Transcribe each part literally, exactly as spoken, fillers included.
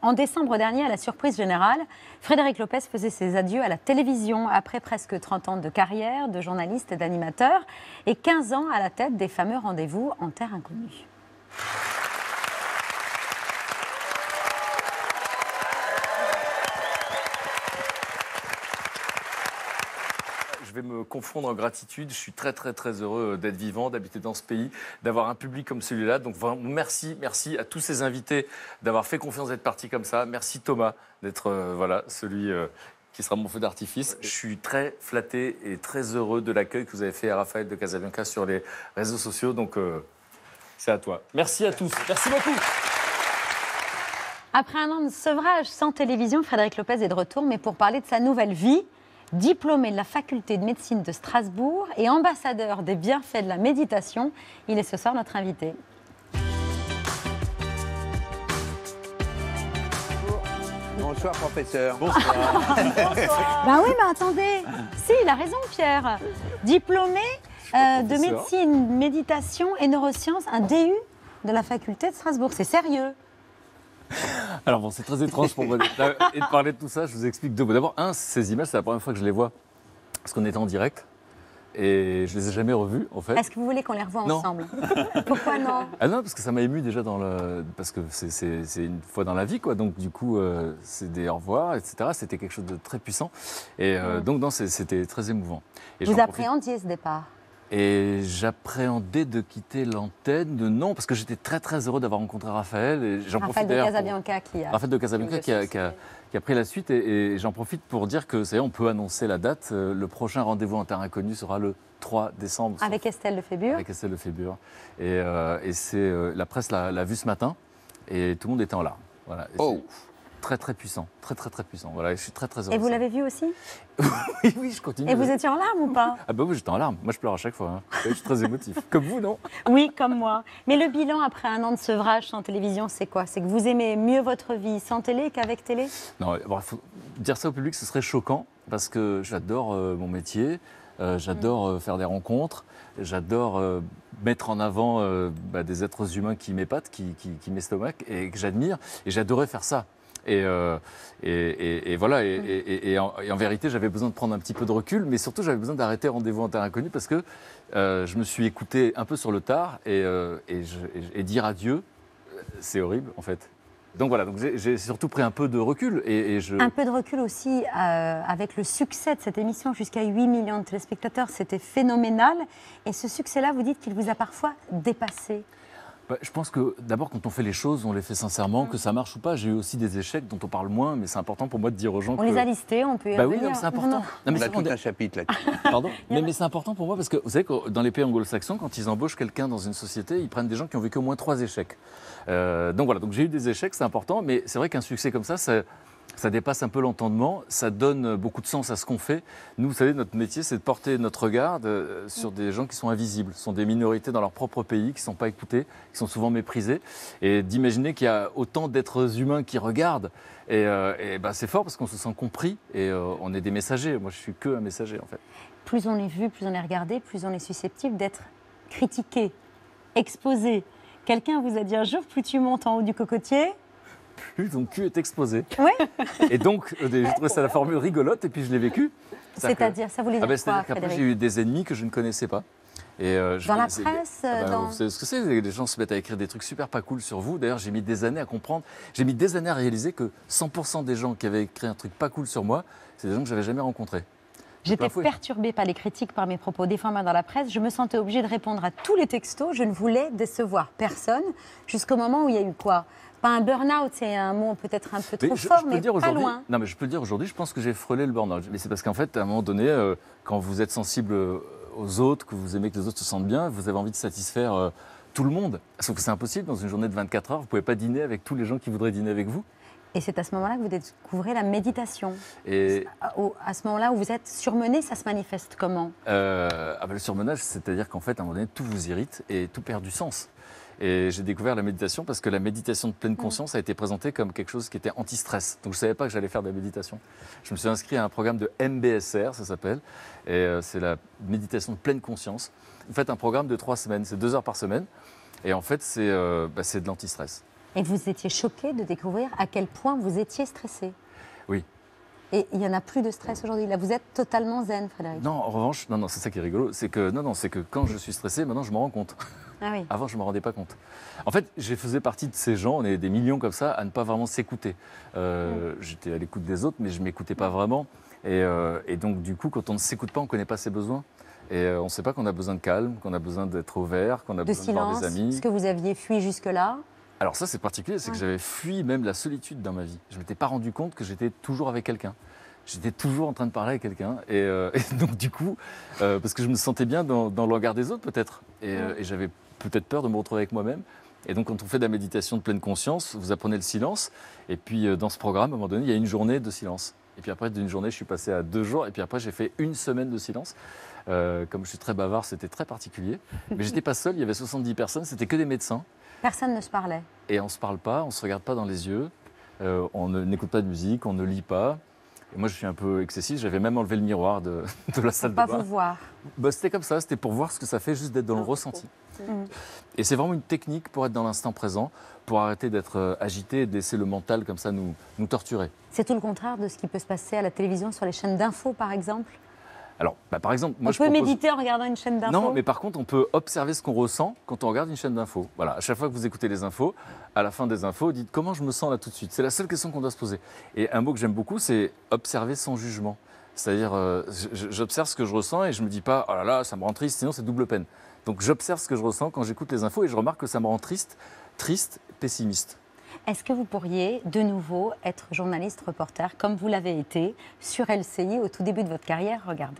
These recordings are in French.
En décembre dernier, à la surprise générale, Frédéric Lopez faisait ses adieux à la télévision après presque trente ans de carrière, de journaliste et d'animateur, et quinze ans à la tête des fameux rendez-vous en terre inconnue. Je vais me confondre en gratitude. Je suis très, très, très heureux d'être vivant, d'habiter dans ce pays, d'avoir un public comme celui-là. Donc, vraiment, merci, merci à tous ces invités d'avoir fait confiance d'être partis comme ça. Merci Thomas d'être euh, voilà, celui euh, qui sera mon feu d'artifice. Je suis très flatté et très heureux de l'accueil que vous avez fait à Raphaël de Casabianca sur les réseaux sociaux. Donc, euh, c'est à toi. Merci à tous. Merci beaucoup. Après un an de sevrage sans télévision, Frédéric Lopez est de retour, mais pour parler de sa nouvelle vie. Diplômé de la faculté de médecine de Strasbourg et ambassadeur des bienfaits de la méditation, il est ce soir notre invité. Bonsoir, professeur. Bonsoir. Bonsoir. Ben oui, mais attendez. Si, il a raison, Pierre. Diplômé euh, de médecine, méditation et neurosciences, un D U de la faculté de Strasbourg. C'est sérieux. Alors bon, c'est très étrange pour moi d'être là et de parler de tout ça. Je vous explique deux mots. D'abord, un, ces images, c'est la première fois que je les vois parce qu'on était en direct et je les ai jamais revues en fait. Est-ce que vous voulez qu'on les revoie non. ensemble? Pourquoi non? Ah non, parce que ça m'a ému déjà dans le, parce que c'est une fois dans la vie quoi. Donc du coup, euh, c'est des au revoir, et cetera. C'était quelque chose de très puissant et euh, mmh. donc non, c'était très émouvant. Et vous appréhendiez ce départ? Et j'appréhendais de quitter l'antenne, de non, parce que j'étais très très heureux d'avoir rencontré Raphaël. Et j'en Raphaël de Casabianca qui a... Raphaël de Casabianca qui a, qui, a, qui a pris la suite. Et, et j'en profite pour dire que, ça y est, on peut annoncer la date. Le prochain rendez-vous en terre inconnue sera le trois décembre. Avec sauf, Estelle Lefébure. Avec Estelle Lefébure. Et, euh, et c'est euh, la presse l'a vue ce matin et tout le monde était en larmes. Voilà. Oh. Très très puissant, très très très puissant. Voilà, je suis très très heureux. Et vous l'avez vu aussi? Oui, oui, je continue. Et vous étiez en larmes ou pas? Ah bah oui, j'étais en larmes. Moi, je pleure à chaque fois. Hein. Je suis très émotif. Comme vous, non? Oui, comme moi. Mais le bilan après un an de sevrage sans télévision, c'est quoi? C'est que vous aimez mieux votre vie sans télé qu'avec télé? Non, il faut dire ça au public, ce serait choquant parce que j'adore euh, mon métier, euh, j'adore euh, faire des rencontres, j'adore euh, mettre en avant euh, bah, des êtres humains qui m'épatent, qui, qui, qui m'estomaquent et que j'admire. Et j'adorais faire ça. Et, euh, et, et, et voilà, et, et, et, en, et en vérité, j'avais besoin de prendre un petit peu de recul, mais surtout, j'avais besoin d'arrêter Rendez-vous en terre inconnue parce que euh, je me suis écouté un peu sur le tard et, euh, et, je, et, et dire adieu, c'est horrible en fait. Donc voilà, donc j'ai surtout pris un peu de recul. Et, et je... Un peu de recul aussi euh, avec le succès de cette émission, jusqu'à huit millions de téléspectateurs, c'était phénoménal. Et ce succès-là, vous dites qu'il vous a parfois dépassé. Bah, je pense que d'abord, quand on fait les choses, on les fait sincèrement, mmh. que ça marche ou pas. J'ai eu aussi des échecs dont on parle moins, mais c'est important pour moi de dire aux gens on que... On les a listés, on peut y bah revenir. Oui, c'est important. Non. Non, mais on a tout un chapitre là-dessus. Pardon. mais mais c'est important pour moi parce que vous savez que dans les pays anglo-saxons, quand ils embauchent quelqu'un dans une société, ils prennent des gens qui ont vécu au moins trois échecs. Euh, donc voilà, donc j'ai eu des échecs, c'est important, mais c'est vrai qu'un succès comme ça, ça... Ça dépasse un peu l'entendement, ça donne beaucoup de sens à ce qu'on fait. Nous, vous savez, notre métier, c'est de porter notre regard sur des gens qui sont invisibles. Ce sont des minorités dans leur propre pays, qui ne sont pas écoutées, qui sont souvent méprisées. Et d'imaginer qu'il y a autant d'êtres humains qui regardent, et, euh, et ben, c'est fort parce qu'on se sent compris et euh, on est des messagers. Moi, je suis que un messager, en fait. Plus on est vu, plus on est regardé, plus on est susceptible d'être critiqué, exposé. Quelqu'un vous a dit un jour, plus tu montes en haut du cocotier... plus ton cul est exposé. Oui. Et donc, j'ai trouvé ça la formule rigolote et puis je l'ai vécu. C'est-à-dire, ça voulait dire ah ben, quoi, qu'après, j'ai eu des ennemis que je ne connaissais pas. Et euh, je dans la presse ah ben, dans... Vous savez ce que c'est? Les gens se mettent à écrire des trucs super pas cool sur vous. D'ailleurs, j'ai mis des années à comprendre. J'ai mis des années à réaliser que cent pour cent des gens qui avaient écrit un truc pas cool sur moi, c'est des gens que je n'avais jamais rencontrés. J'étais perturbée par les critiques, par mes propos défamants dans la presse. Je me sentais obligée de répondre à tous les textos. Je ne voulais décevoir personne jusqu'au moment où il y a eu quoi? Pas un burn-out, c'est un mot peut-être un peu trop mais je, fort, je peux mais dire pas loin. Non, mais je peux le dire aujourd'hui, je pense que j'ai frôlé le burn-out. Mais c'est parce qu'en fait, à un moment donné, euh, quand vous êtes sensible aux autres, que vous aimez que les autres se sentent bien, vous avez envie de satisfaire euh, tout le monde. Sauf que c'est impossible, dans une journée de vingt-quatre heures, vous ne pouvez pas dîner avec tous les gens qui voudraient dîner avec vous. Et c'est à ce moment-là que vous découvrez la méditation. Et à ce moment-là où vous êtes surmené, ça se manifeste comment? euh, ah ben, Le surmenage, c'est-à-dire qu'en fait, à un moment donné, tout vous irrite et tout perd du sens. Et j'ai découvert la méditation parce que la méditation de pleine conscience a été présentée comme quelque chose qui était anti-stress. Donc je ne savais pas que j'allais faire de la méditation. Je me suis inscrit à un programme de M B S R, ça s'appelle. Et euh, c'est la méditation de pleine conscience. Vous faites un programme de trois semaines, c'est deux heures par semaine. Et en fait, c'est euh, bah, de l'anti-stress. Et vous étiez choqué de découvrir à quel point vous étiez stressé. Oui. Et il n'y en a plus de stress aujourd'hui. Là, vous êtes totalement zen, Frédéric. Non, en revanche, non, non, c'est ça qui est rigolo, c'est que non, non, c'est que quand je suis stressé, maintenant je me rends compte. Ah oui. Avant, je ne me rendais pas compte. En fait, je faisais partie de ces gens, on est des millions comme ça, à ne pas vraiment s'écouter. Euh, mmh. J'étais à l'écoute des autres, mais je ne m'écoutais pas vraiment. Et, euh, et donc, du coup, quand on ne s'écoute pas, on ne connaît pas ses besoins. Et euh, on ne sait pas qu'on a besoin de calme, qu'on a besoin d'être ouvert, qu'on a de besoin silence, de voir des amis. Ce que vous aviez fui jusque-là. Alors ça, c'est particulier, c'est ouais. que j'avais fui même la solitude dans ma vie. Je ne m'étais pas rendu compte que j'étais toujours avec quelqu'un. J'étais toujours en train de parler avec quelqu'un. Et, euh, et donc, du coup, euh, parce que je me sentais bien dans, dans le regard des autres, peut-être. Et, ouais. euh, et j'avais peut-être peur de me retrouver avec moi-même. Et donc, quand on fait de la méditation de pleine conscience, vous apprenez le silence. Et puis, euh, dans ce programme, à un moment donné, il y a une journée de silence. Et puis après, d'une journée, je suis passé à deux jours. Et puis après, j'ai fait une semaine de silence. Euh, comme je suis très bavard, c'était très particulier. Mais je n'étais pas seul, il y avait soixante-dix personnes, c'était que des médecins. Personne ne se parlait. Et on ne se parle pas, on ne se regarde pas dans les yeux, euh, on n'écoute pas de musique, on ne lit pas. Et moi, je suis un peu excessif, j'avais même enlevé le miroir de, de la salle de bain. Pour pas vous voir. Bah, c'était comme ça, c'était pour voir ce que ça fait juste d'être dans le ressenti. Mmh. Et c'est vraiment une technique pour être dans l'instant présent, pour arrêter d'être agité et de laisser le mental comme ça nous, nous torturer. C'est tout le contraire de ce qui peut se passer à la télévision sur les chaînes d'infos, par exemple. Alors, bah, par exemple, moi, on je peut propose... méditer en regardant une chaîne d'infos. Non, mais par contre, on peut observer ce qu'on ressent quand on regarde une chaîne d'infos. Voilà, à chaque fois que vous écoutez les infos, à la fin des infos, dites comment je me sens là tout de suite. C'est la seule question qu'on doit se poser. Et un mot que j'aime beaucoup, c'est observer sans jugement. C'est-à-dire, euh, j'observe ce que je ressens et je ne me dis pas, oh là là, ça me rend triste, sinon c'est double peine. Donc j'observe ce que je ressens quand j'écoute les infos et je remarque que ça me rend triste, triste, pessimiste. Est-ce que vous pourriez de nouveau être journaliste reporter comme vous l'avez été sur L C I au tout début de votre carrière? Regardez.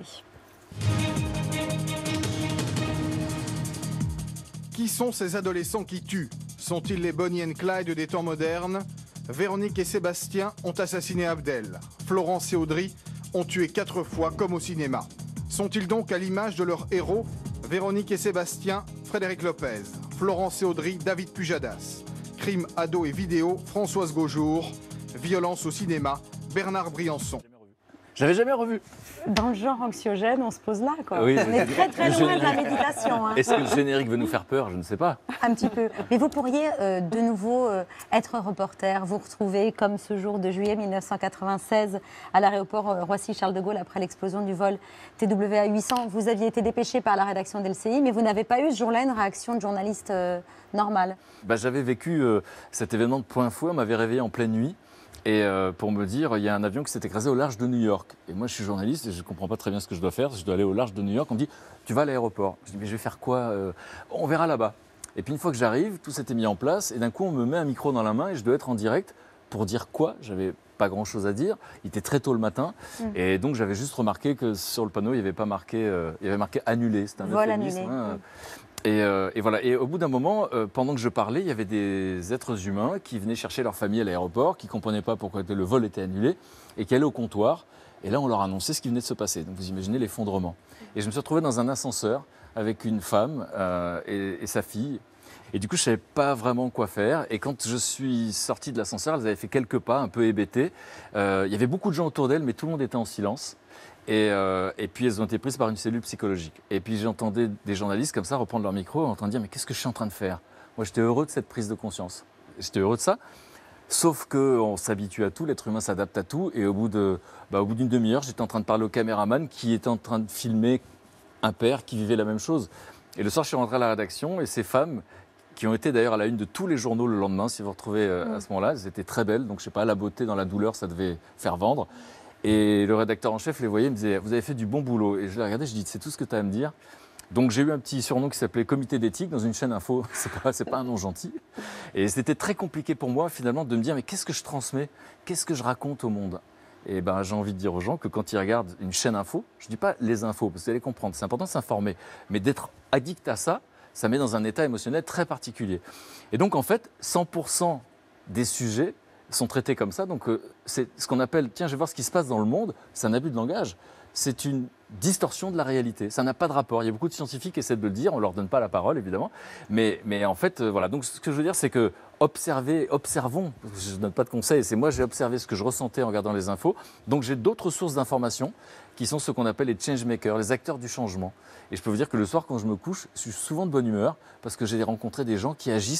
Qui sont ces adolescents qui tuent? Sont-ils les Bonnie and Clyde des temps modernes? Véronique et Sébastien ont assassiné Abdel. Florence et Audrey ont tué quatre fois comme au cinéma. Sont-ils donc à l'image de leurs héros? Véronique et Sébastien, Frédéric Lopez. Florence et Audrey, David Pujadas. Crime, ado et vidéo, Françoise Gaujour. Violence au cinéma, Bernard Briançon. Je l'avais jamais revu. Dans le genre anxiogène, on se pose là, quoi. Oui, on est très très loin de la méditation. Hein. Est-ce que le générique veut nous faire peur? Je ne sais pas. Un petit peu. Mais vous pourriez euh, de nouveau euh, être reporter, vous retrouver comme ce jour de juillet mille neuf cent quatre-vingt-seize à l'aéroport euh, Roissy-Charles de Gaulle après l'explosion du vol T W A huit cents. Vous aviez été dépêché par la rédaction d'L C I, mais vous n'avez pas eu ce jour-là une réaction de journaliste euh, normale. Bah, j'avais vécu euh, cet événement de point fouet, on m'avait réveillé en pleine nuit. Et euh, pour me dire, il y a un avion qui s'est écrasé au large de New York. Et moi, je suis journaliste et je ne comprends pas très bien ce que je dois faire. Je dois aller au large de New York. On me dit, tu vas à l'aéroport. Je dis, mais je vais faire quoi? euh, On verra là-bas. Et puis une fois que j'arrive, tout s'était mis en place. Et d'un coup, on me met un micro dans la main et je dois être en direct pour dire quoi? J'avais pas grand-chose à dire. Il était très tôt le matin. Mmh. Et donc, j'avais juste remarqué que sur le panneau, il n'y avait pas marqué, euh, il y avait marqué annulé. C'était un vol euphémisme. Annulé. Hein. Mmh. Et, euh, et voilà. Et au bout d'un moment, euh, pendant que je parlais, il y avait des êtres humains qui venaient chercher leur famille à l'aéroport, qui ne comprenaient pas pourquoi le vol était annulé, et qui allaient au comptoir. Et là, on leur annonçait ce qui venait de se passer. Donc vous imaginez l'effondrement. Et je me suis retrouvé dans un ascenseur avec une femme euh, et, et sa fille. Et du coup, je ne savais pas vraiment quoi faire. Et quand je suis sorti de l'ascenseur, elles avaient fait quelques pas, un peu hébétées. Euh, il y avait beaucoup de gens autour d'elles, mais tout le monde était en silence. Et, euh, et puis elles ont été prises par une cellule psychologique. Et puis j'entendais des journalistes comme ça reprendre leur micro et entendre dire mais qu'est-ce que je suis en train de faire? Moi j'étais heureux de cette prise de conscience. J'étais heureux de ça. Sauf qu'on s'habitue à tout, l'être humain s'adapte à tout. Et au bout de, bah, au bout d'une demi-heure, j'étais en train de parler au caméraman qui était en train de filmer un père qui vivait la même chose. Et le soir, je suis rentré à la rédaction et ces femmes, qui ont été d'ailleurs à la une de tous les journaux le lendemain, si vous retrouvez euh, à ce moment-là, elles étaient très belles. Donc je ne sais pas, la beauté dans la douleur, ça devait faire vendre. Et le rédacteur en chef les voyait, il me disait « Vous avez fait du bon boulot ». Et je les regardais, je dis « C'est tout ce que tu as à me dire ». Donc j'ai eu un petit surnom qui s'appelait Comité d'éthique dans une chaîne info. C'est pas, c'est pas un nom gentil. Et c'était très compliqué pour moi finalement de me dire « Mais qu'est-ce que je transmets? Qu'est-ce que je raconte au monde ?» Et ben, j'ai envie de dire aux gens que quand ils regardent une chaîne info, je ne dis pas les infos, parce que vous allez comprendre, c'est important de s'informer. Mais d'être addict à ça, ça met dans un état émotionnel très particulier. Et donc en fait, cent pour cent des sujets sont traités comme ça. Donc, euh, c'est ce qu'on appelle, tiens, je vais voir ce qui se passe dans le monde, c'est un abus de langage. C'est une distorsion de la réalité. Ça n'a pas de rapport. Il y a beaucoup de scientifiques qui essaient de le dire, on ne leur donne pas la parole, évidemment. Mais, mais en fait, euh, voilà. Donc, ce que je veux dire, c'est que observer, observons, je ne donne pas de conseils, c'est moi, j'ai observé ce que je ressentais en regardant les infos. Donc, j'ai d'autres sources d'informations qui sont ce qu'on appelle les changemakers, les acteurs du changement. Et je peux vous dire que le soir, quand je me couche, je suis souvent de bonne humeur parce que j'ai rencontré des gens qui agissent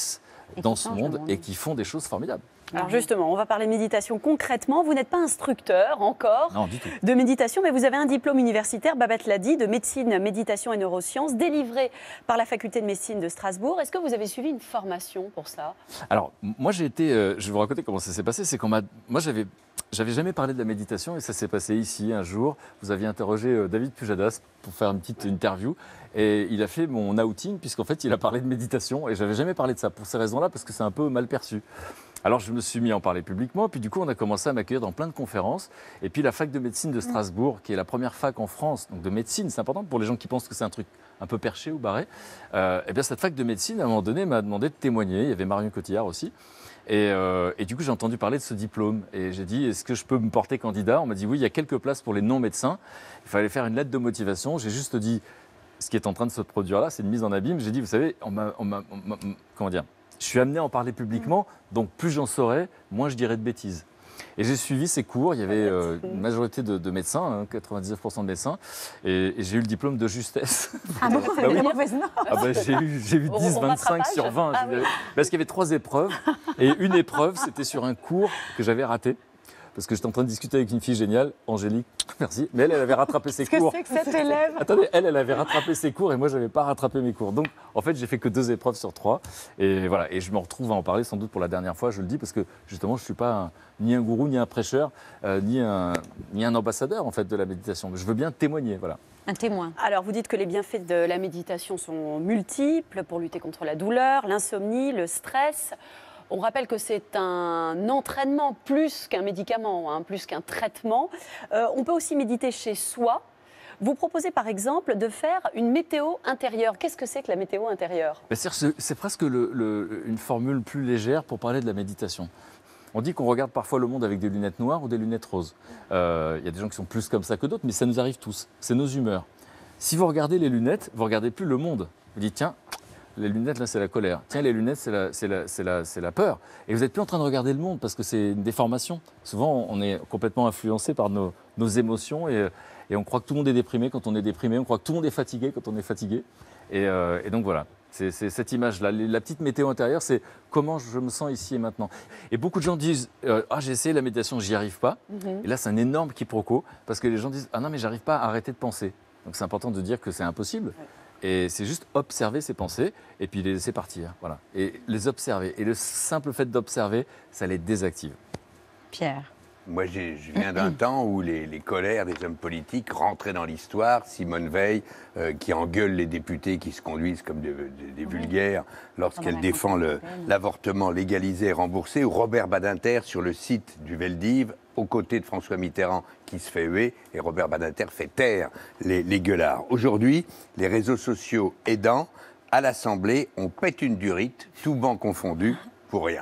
Et dans qui ce changent le monde monde. et qui font des choses formidables. Alors justement, on va parler méditation concrètement. Vous n'êtes pas instructeur encore Non, du tout. de méditation, mais vous avez un diplôme universitaire, Babette l'a dit, de médecine, méditation et neurosciences, délivré par la faculté de médecine de Strasbourg. Est-ce que vous avez suivi une formation pour ça? Alors, moi, j'ai été. euh, je vais vous raconter comment ça s'est passé. C'est qu'on m'a. Moi, j'avais. J'avais jamais parlé de la méditation et ça s'est passé ici un jour. Vous aviez interrogé euh, David Pujadas pour faire une petite interview et il a fait mon outing puisqu'en fait il a parlé de méditation et j'avais jamais parlé de ça pour ces raisons-là parce que c'est un peu mal perçu. Alors je me suis mis à en parler publiquement, puis du coup on a commencé à m'accueillir dans plein de conférences. Et puis la fac de médecine de Strasbourg, qui est la première fac en France, donc de médecine, c'est important pour les gens qui pensent que c'est un truc un peu perché ou barré. Euh, et bien cette fac de médecine, à un moment donné, m'a demandé de témoigner. Il y avait Marion Cotillard aussi. Et, euh, et du coup, j'ai entendu parler de ce diplôme. Et j'ai dit, est-ce que je peux me porter candidat? On m'a dit, oui, il y a quelques places pour les non-médecins. Il fallait faire une lettre de motivation. J'ai juste dit, ce qui est en train de se produire là, c'est une mise en abîme. J'ai dit, vous savez, on m'a, on m'a, on m'a- comment dire, je suis amené à en parler publiquement, donc plus j'en saurai, moins je dirai de bêtises. Et j'ai suivi ces cours, il y avait euh, une majorité de, de médecins, hein, quatre-vingt-dix-neuf pour cent de médecins, et, et j'ai eu le diplôme de justesse. Ah bon, Bah oui. la mauvaise note. Ah bah, j'ai eu, j'ai eu Au- dix, au vingt-cinq rattrapage sur vingt. Ah Je- oui. Parce qu'il y avait trois épreuves, et une épreuve, c'était sur un cours que j'avais raté. Parce que j'étais en train de discuter avec une fille géniale, Angélique, merci, mais elle, elle avait rattrapé ses Qu'est-ce cours. que c'est que cet élève? Attendez, elle, elle avait rattrapé ses cours et moi, je n'avais pas rattrapé mes cours. Donc, en fait, j'ai fait que deux épreuves sur trois. Et voilà, et je me retrouve à en parler sans doute pour la dernière fois, je le dis, parce que justement, je ne suis pas un- ni un gourou, ni un prêcheur, euh, ni, un, ni un ambassadeur, en fait, de la méditation. Je veux bien témoigner, voilà. Un témoin. Alors, vous dites que les bienfaits de la méditation sont multiples pour lutter contre la douleur, l'insomnie, le stress. On rappelle que c'est un entraînement plus qu'un médicament, hein, plus qu'un traitement. Euh, on peut aussi méditer chez soi. Vous proposez par exemple de faire une météo intérieure. Qu'est-ce que c'est que la météo intérieure? Mais c'est- C'est c'est presque le- le- une formule plus légère pour parler de la méditation. On dit qu'on regarde parfois le monde avec des lunettes noires ou des lunettes roses. Euh, Il y a des gens qui sont plus comme ça que d'autres, mais ça nous arrive tous. C'est nos humeurs. Si vous regardez les lunettes, vous ne regardez plus le monde. Vous dites, tiens, les lunettes, là, c'est la colère. Tiens, les lunettes, c'est la, c'est la, c'est la, c'est la peur. Et vous n'êtes plus en train de regarder le monde parce que c'est une déformation. Souvent, on est complètement influencé par nos, nos émotions et, et on croit que tout le monde est déprimé quand on est déprimé. On croit que tout le monde est fatigué quand on est fatigué. Et, euh, et donc, voilà. C'est c'est cette image-là. La petite météo intérieure, c'est comment je me sens ici et maintenant. Et beaucoup de gens disent euh, ah, j'ai essayé la méditation, j'y arrive pas. Mhm. Et là, c'est un énorme quiproquo parce que les gens disent ah non, mais j'arrive pas à arrêter de penser. Donc, c'est important de dire que c'est impossible. Et c'est juste observer ses pensées et puis les laisser partir. Voilà. Et les observer. Et le simple fait d'observer, ça les désactive. Pierre. Moi, j'ai- je viens d'un temps où les, les colères des hommes politiques rentraient dans l'histoire. Simone Veil, euh, qui engueule les députés qui se conduisent comme des, des- des vulgaires lorsqu'elle la défend campagne le- européenne. l'avortement légalisé et remboursé, ou Robert Badinter sur le site du Veldiv, aux côtés de François Mitterrand qui se fait huer, et Robert Badinter fait taire les, les gueulards. Aujourd'hui, les réseaux sociaux aidant, à l'Assemblée, on pète une durite, tout banc confondu, pour rien.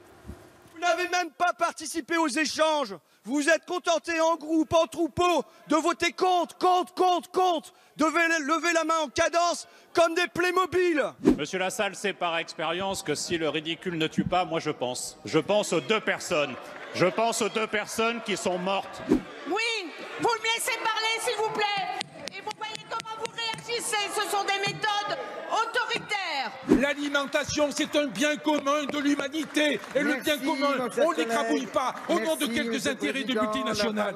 Vous n'avez même pas participé aux échanges. Vous vous êtes contenté en groupe, en troupeau, de voter contre, contre, contre, contre, de lever, lever la main en cadence comme des Playmobil. Monsieur Lassalle sait par expérience que si le ridicule ne tue pas, moi je pense. Je pense aux deux personnes. Je pense aux deux personnes qui sont mortes. Oui, vous me laissez parler, s'il vous plaît. Et vous voyez comment vous réagissez. Ce sont des méthodes autoritaires. L'alimentation, c'est un bien commun de l'humanité. Et le bien commun, on ne l'écrabouille pas au nom de quelques intérêts de multinationales.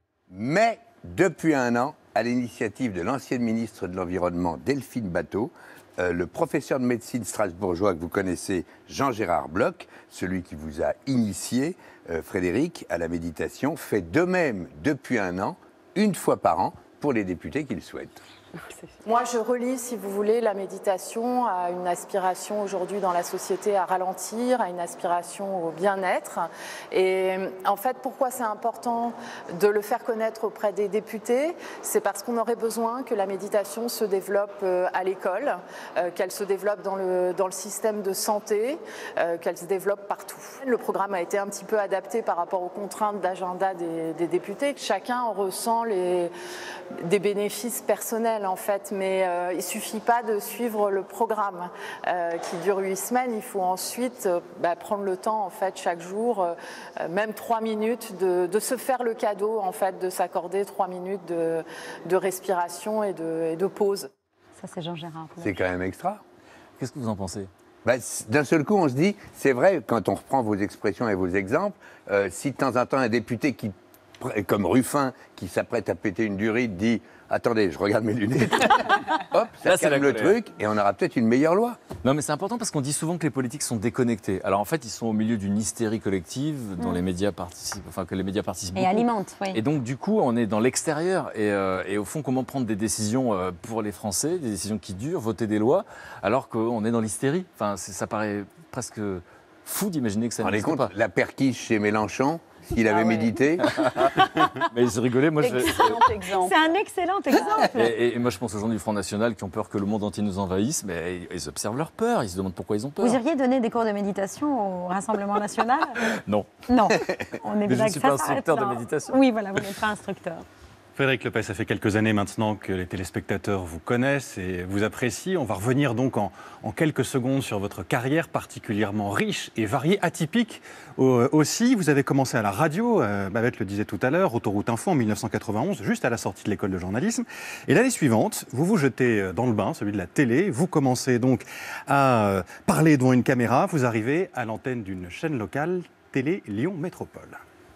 Mais depuis un an, à l'initiative de l'ancienne ministre de l'Environnement, Delphine Batho, euh, le professeur de médecine strasbourgeois que vous connaissez, Jean-Gérard Bloch, celui qui vous a initié, euh, Frédéric, à la méditation, fait de même depuis un an, une fois par an, pour les députés qui le souhaitent. Moi, je relie, si vous voulez, la méditation à une aspiration aujourd'hui dans la société à ralentir, à une aspiration au bien-être. Et en fait, pourquoi c'est important de le faire connaître auprès des députés? C'est parce qu'on aurait besoin que la méditation se développe à l'école, qu'elle se développe dans le, dans le système de santé, qu'elle se développe partout. Le programme a été un petit peu adapté par rapport aux contraintes d'agenda des, des députés, que chacun en ressent les, des bénéfices personnels en fait, mais euh, il ne suffit pas de suivre le programme euh, qui dure huit semaines, il faut ensuite euh, bah, prendre le temps en fait chaque jour, euh, même trois minutes, de, de se faire le cadeau en fait, de s'accorder trois minutes de, de respiration et de, et de pause. Ça c'est Jean-Gérard. C'est quand même extra. Qu'est-ce que vous en pensez? Bah, d'un seul coup, on se dit, c'est vrai, quand on reprend vos expressions et vos exemples, euh, si de temps en temps un député qui, comme Ruffin, qui s'apprête à péter une durite, dit « Attendez, je regarde mes lunettes », hop, ça Là, c'est calme la le colère. truc et on aura peut-être une meilleure loi. Non, mais c'est important parce qu'on dit souvent que les politiques sont déconnectés. Alors en fait, ils sont au milieu d'une hystérie collective dont Mm. les médias participent, enfin que les médias participent Et beaucoup. alimente, oui. Et donc du coup, on est dans l'extérieur et, euh, et au fond, comment prendre des décisions euh, pour les Français, des décisions qui durent, voter des lois, alors qu'on est dans l'hystérie. Enfin, c'est- ça paraît presque fou d'imaginer que ça Vous vous rendez n'existe compte, pas. la perquiche chez Mélenchon, s'il avait Ah ouais. médité, Mais ils rigolaient, moi je. Excellent exemple. C'est un excellent exemple. Et, et moi, je pense aux gens du Front National qui ont peur que le monde entier nous envahisse, mais ils, ils observent leur peur, ils se demandent pourquoi ils ont peur. Vous iriez donner des cours de méditation au Rassemblement national? Non. Non. On est Mais je bien ne que suis ça pas s'arrête instructeur de là. méditation. Oui, voilà, vous n'êtes pas instructeur. Frédéric Lopez, ça fait quelques années maintenant que les téléspectateurs vous connaissent et vous apprécient. On va revenir donc en, en quelques secondes sur votre carrière particulièrement riche et variée, atypique euh, aussi. Vous avez commencé à la radio, euh, Babette le disait tout à l'heure, Autoroute Info en mille neuf cent quatre-vingt-onze, juste à la sortie de l'école de journalisme. Et l'année suivante, vous vous jetez dans le bain, celui de la télé. Vous commencez donc à euh, parler devant une caméra. Vous arrivez à l'antenne d'une chaîne locale, Télé Lyon Métropole.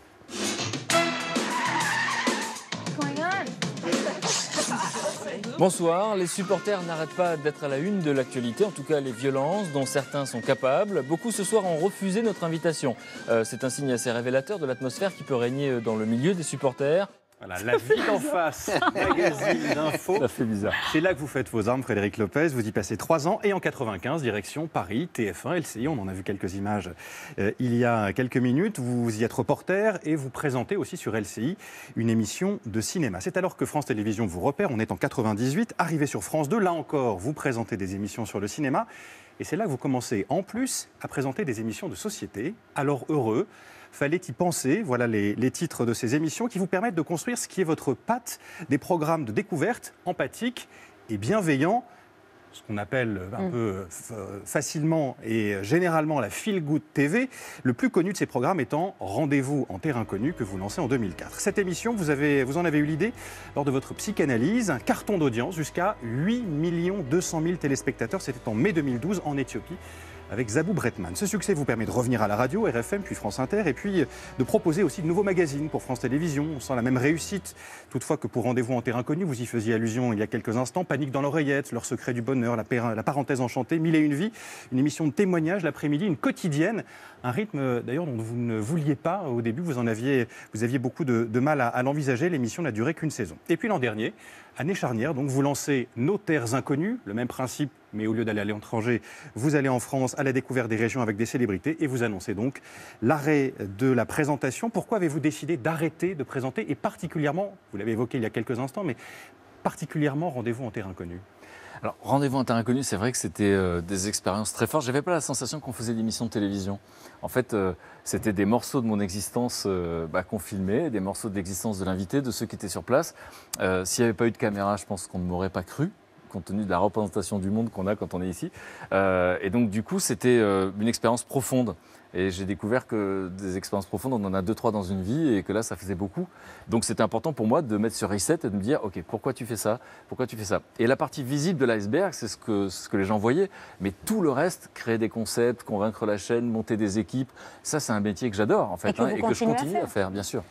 Bonsoir, les supporters n'arrêtent pas d'être à la une de l'actualité, en tout cas les violences dont certains sont capables. Beaucoup ce soir ont refusé notre invitation. Euh, c'est un signe assez révélateur de l'atmosphère qui peut régner dans le milieu des supporters. Voilà, la vie d'en face, magazine d'info. Ça fait bizarre. C'est là que vous faites vos armes, Frédéric Lopez. Vous y passez trois ans et en quatre-vingt-quinze, direction Paris, T F un, L C I. On en a vu quelques images euh, il y a quelques minutes. Vous y êtes reporter et vous présentez aussi sur L C I une émission de cinéma. C'est alors que France Télévisions vous repère. On est en quatre-vingt-dix-huit. Arrivé sur France deux, là encore, vous présentez des émissions sur le cinéma. Et c'est là que vous commencez en plus à présenter des émissions de société. Alors heureux. Fallait y penser, voilà les, les titres de ces émissions qui vous permettent de construire ce qui est votre patte, des programmes de découverte empathiques et bienveillants, ce qu'on appelle un Mm. peu facilement et généralement la Feel Good T V, le plus connu de ces programmes étant Rendez-vous en terre inconnue que vous lancez en deux mille quatre. Cette émission, vous, avez, vous en avez eu l'idée lors de votre psychanalyse, un carton d'audience jusqu'à huit millions deux cent mille téléspectateurs, c'était en mai deux mille douze en Éthiopie, avec Zabou Bretman. Ce succès vous permet de revenir à la radio, R F M, puis France Inter, et puis de proposer aussi de nouveaux magazines pour France Télévisions. On sent la même réussite, toutefois que pour Rendez-vous en terre inconnue, vous y faisiez allusion il y a quelques instants, Panique dans l'oreillette, Leur secret du bonheur, la, pér- la parenthèse enchantée, Mille et une vies, une émission de témoignage l'après-midi, une quotidienne, un rythme d'ailleurs dont vous ne vouliez pas au début, vous en aviez, vous aviez beaucoup de, de mal à, à l'envisager, l'émission n'a duré qu'une saison. Et puis l'an dernier, année charnière, donc vous lancez Nos terres inconnues, le même principe, mais au lieu d'aller à l'étranger, vous allez en France à la découverte des régions avec des célébrités et vous annoncez donc l'arrêt de la présentation. Pourquoi avez-vous décidé d'arrêter de présenter et particulièrement, vous l'avez évoqué il y a quelques instants, mais particulièrement Rendez-vous en terre inconnue? Alors, Rendez-vous en terre inconnue, c'est vrai que c'était euh, des expériences très fortes. J'avais pas la sensation qu'on faisait des émissions de télévision. En fait, euh, c'était des morceaux de mon existence euh, bah, qu'on filmait, des morceaux de l'existence de l'invité, de ceux qui étaient sur place. Euh, S'il n'y avait pas eu de caméra, je pense qu'on ne m'aurait pas cru, compte tenu de la représentation du monde qu'on a quand on est ici. Euh, et donc, du coup, c'était euh, une expérience profonde. Et j'ai découvert que des expériences profondes, on en a deux, trois dans une vie, et que là, ça faisait beaucoup. Donc, c'était important pour moi de mettre sur reset et de me dire, OK, pourquoi tu fais ça? Pourquoi tu fais ça? Et la partie visible de l'iceberg, c'est ce que, ce que les gens voyaient. Mais tout le reste, créer des concepts, convaincre la chaîne, monter des équipes, ça, c'est un métier que j'adore, en fait, Et que hein, vous et que je continuez à continue faire. à faire, bien sûr.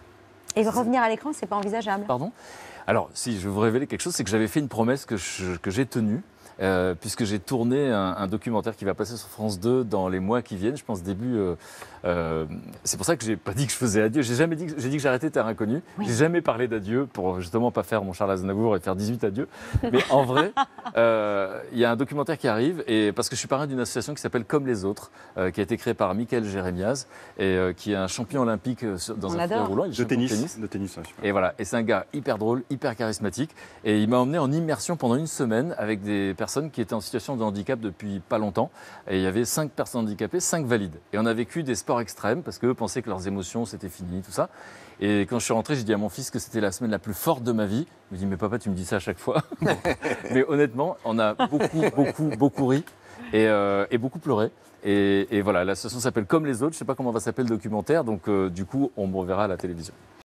Et revenir à l'écran, c'est pas envisageable. Pardon? Alors, si je vais vous révéler quelque chose, c'est que j'avais fait une promesse que, je- que j'ai tenue, euh, puisque j'ai tourné un, un documentaire qui va passer sur France deux dans les mois qui viennent, je pense début... euh, euh, c'est pour ça que j'ai pas dit que je faisais adieu, j'ai jamais dit que, j'ai dit que j'arrêtais Terre Inconnue, Oui. j'ai jamais parlé d'adieu pour justement pas faire mon Charles Aznavour et faire dix-huit adieux, mais en vrai, euh, il y a un documentaire qui arrive, et parce que je suis parrain d'une association qui s'appelle Comme les autres, euh, qui a été créée par Michael Jérémiaz, et euh, qui est un champion olympique euh, sur- dans On un fauteuil adore. roulant, il est De champion tennis, de tennis, ouais, super. et voilà, et c'est un gars hyper drôle, hyper charismatique. Et il m'a emmené en immersion pendant une semaine avec des personnes qui étaient en situation de handicap depuis pas longtemps. Et il y avait cinq personnes handicapées, cinq valides. Et on a vécu des sports extrêmes parce qu'eux pensaient que leurs émotions c'était fini, tout ça. Et quand je suis rentré, j'ai dit à mon fils que c'était la semaine la plus forte de ma vie. Il me dit, mais papa, tu me dis ça à chaque fois. Mais honnêtement, on a beaucoup, beaucoup, beaucoup ri et, euh, et beaucoup pleuré. Et, et voilà, l'association s'appelle Comme les autres. Je ne sais pas comment va s'appeler le documentaire. Donc, euh, du coup, on me reverra à la télévision.